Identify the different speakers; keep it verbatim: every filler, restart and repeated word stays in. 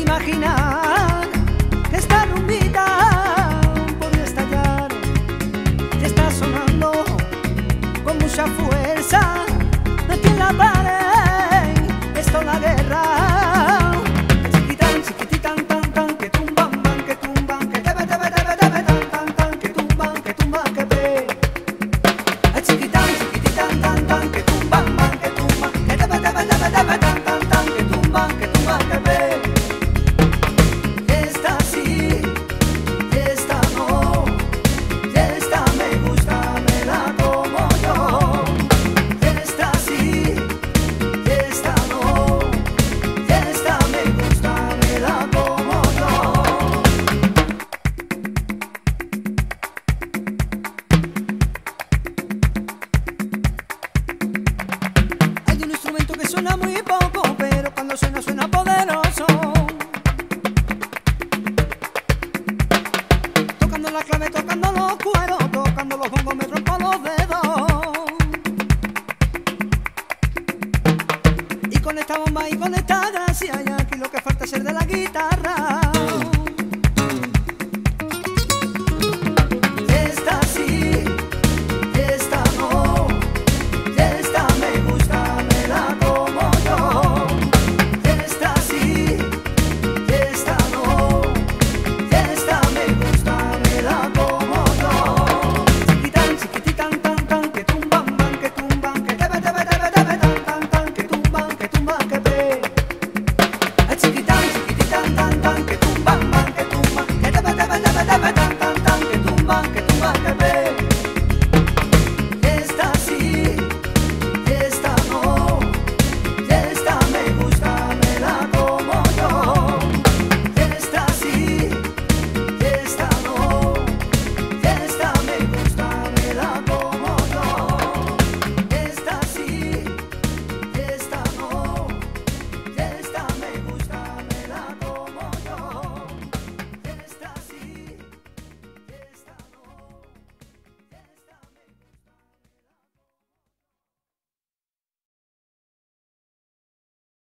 Speaker 1: imaginar que esta rumbita podría estallar y está sonando con mucha fuerza. No hay quien la pare, esto es la guerra. Chiquitán, chiquititán, tan, tan, que tumban, van, que tumban, que debe, debe, debe, debe, tan, tan, tan, que tumban, que tumban, que ve. Chiquitán, chiquititán, tan, tan, que tumban, van, que tumban, que debe, debe, debe, debe, tan, tan, tan, que tumban, que tumban, que ve. Esta sí, esta no, esta me gusta, me la como yo. Esta sí, esta no, esta me gusta, me la como yo. Hay un instrumento que suena muy poco, pero cuando suena, suena poderoso. Tocando la clave, tocando los cueros, tocando los bongos me rompo los dedos. Y con esta bomba y con esta gracia, y aquí lo que falta es el de la guitarra.